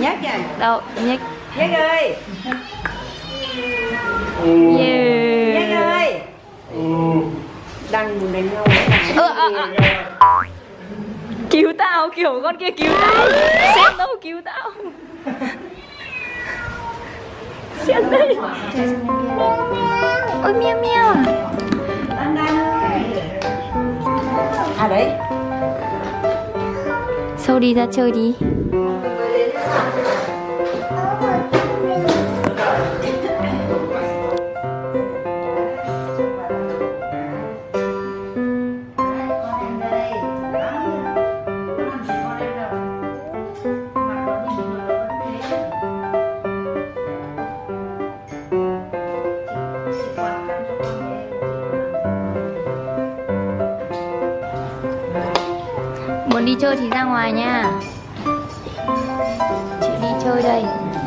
nhắc vậy? Đâu, nhắc. Nhắc ơi. Nhắc ơi. Đang đánh nhau. Cứu tao, kiểu con kia cứu tao. Xem đâu cứu tao. Xem đây. Ôi meo meo. À đấy. Sâu đi ra chơi đi. Muốn đi chơi thì ra ngoài nha. Chị đi chơi đây.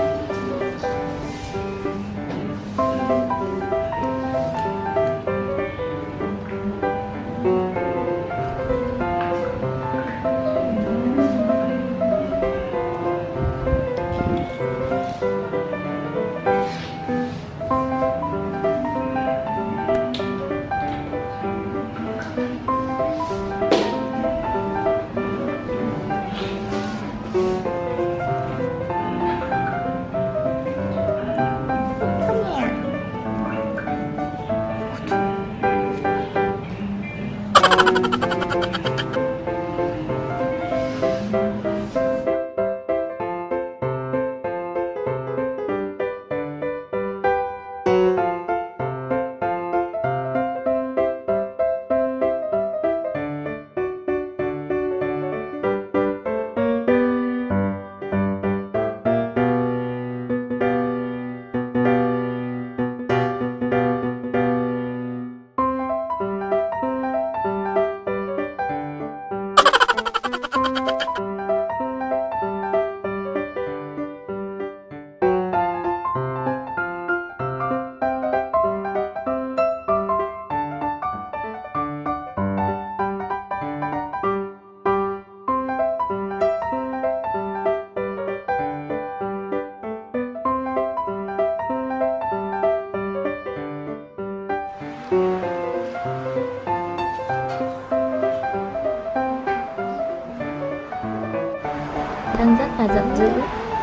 Đang rất là giận dữ.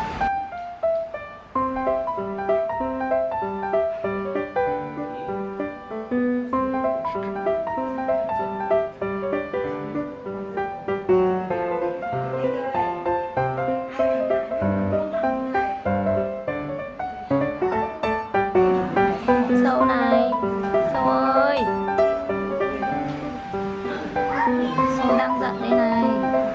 Sâu này, Sâu ơi. Sâu đang giận đây này.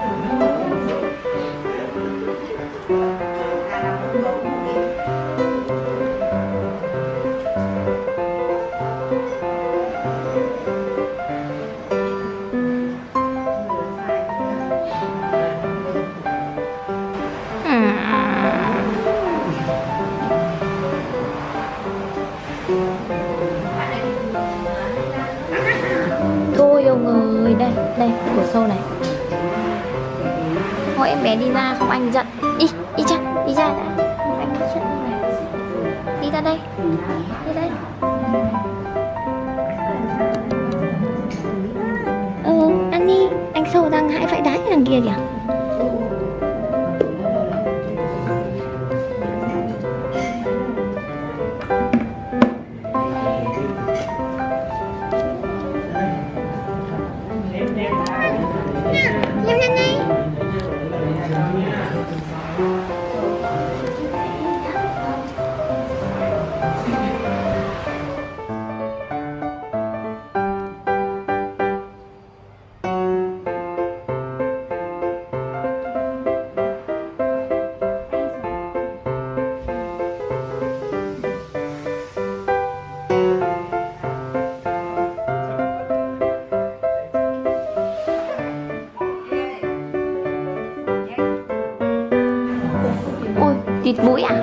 Thôi ông ơi, đây, đây, của Sâu này. Thôi em bé đi ra không anh giận. Đi, đi ra đã. Anh giận này. Đi ra đây. Đi đây. Ăn đi. Anh Sâu đang hãi vãi đái đằng kia kìa. Thịt mũi à?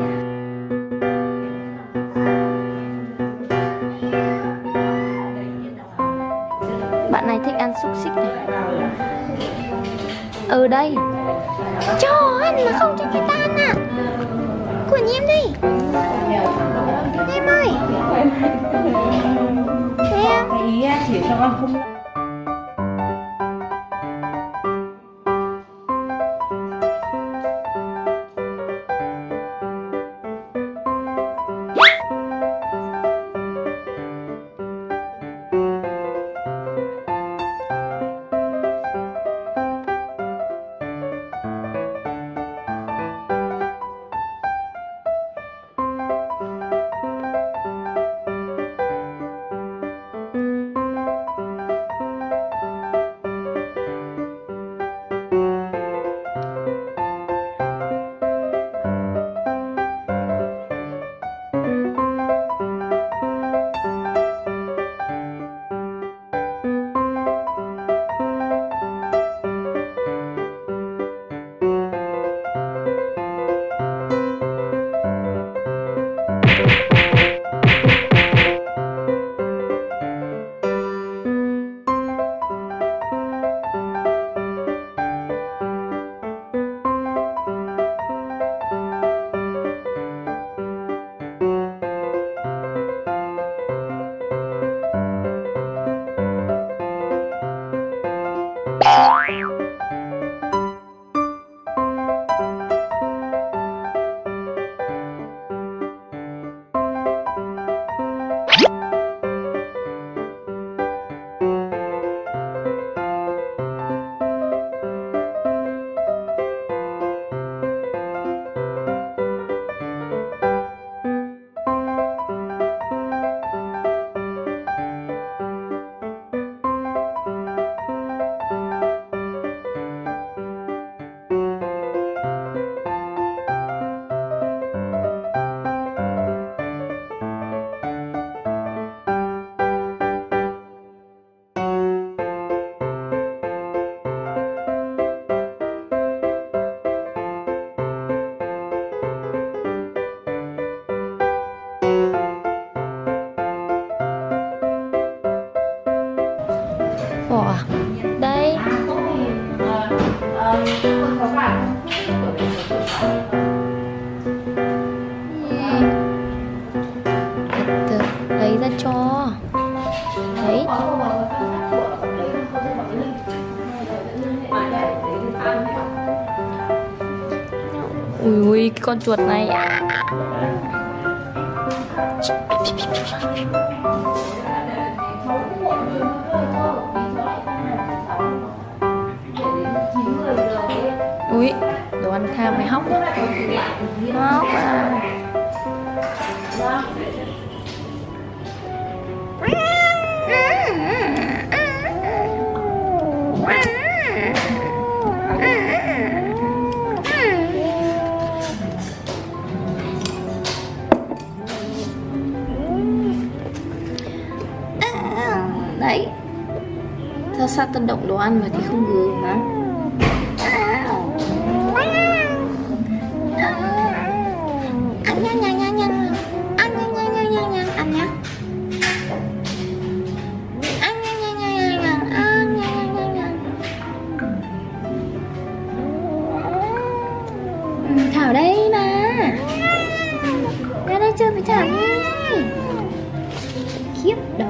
Bạn này thích ăn xúc xích này. Ở đây cho ăn mà không cho người ta ăn à? của Nhiêm đây. Nhiêm ơi. Thấy không? Cái ý chỉ cho con không. Bỏ à? Đây. Từ lấy ra cho. Đấy. Ui cái con chuột này. Ui, đồ ăn tham mày hóc. Hóc à. Đấy. Sao tao động đồ ăn mà thì không gừng hả? Ăn nha nha nha nha. Ăn nha nha nha nha nha. Ăn nha. Ăn nha nha nha nha nha. Ăn nha nha nha nha. Thảo đây mà. Ra đây chơi với Thảo đi. Khiếp đời.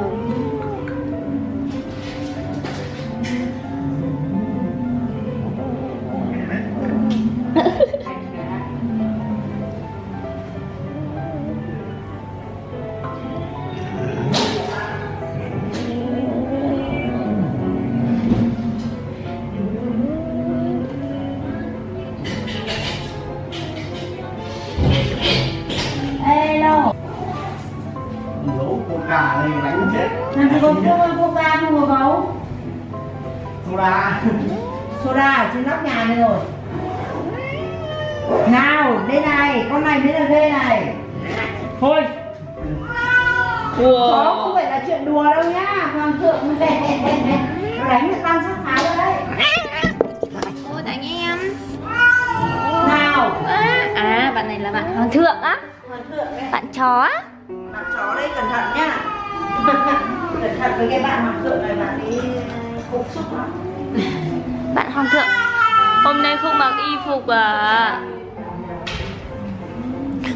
Cả này đánh chết. Làm gì có coca không có gấu. Soda. Soda ở trên nóc nhà này rồi. Nào, đây này, con này mới là ghê này. Thôi. Đó không phải là chuyện đùa đâu nhá. Hoàng thượng về. Nó đánh được tam sát thái rồi đấy. Ôi đánh em. Nào. À bạn này là bạn Hoàng thượng á. Hoàng thượng đấy. Bạn chó á. Bạn chó đây cẩn thận nhá. Cẩn thận với cái bạn Hoàng thượng này, bạn ấy cục xúc lắm. Bạn Hoàng thượng hôm nay không mặc y phục à?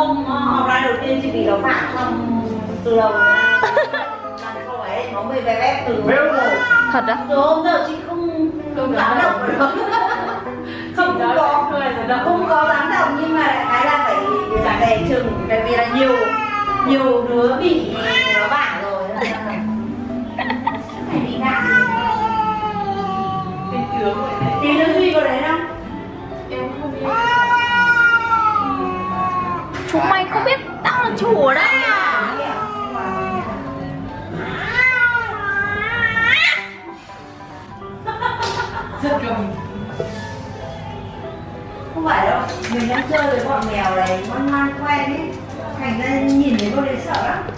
hôm học ra đầu tiên chị bị nó phản xong từ đầu làm câu ấy nó mới bé bé từ Thật á? từ hôm giờ chị không dám động vào nó. Không có dám động, nhưng mà đại khái là phải về chừng, tại vì là nhiều đứa bị nó bả rồi. Phải đi khác. Tí nữa Duy có đấy không? Em không biết. Chúng mày không biết tao là chủ ở đây à? Rất cầm. Không phải đâu, mình đang chơi với bọn mèo này ngoan ngoan quen ấy, thành ra nhìn thấy con đấy sợ lắm.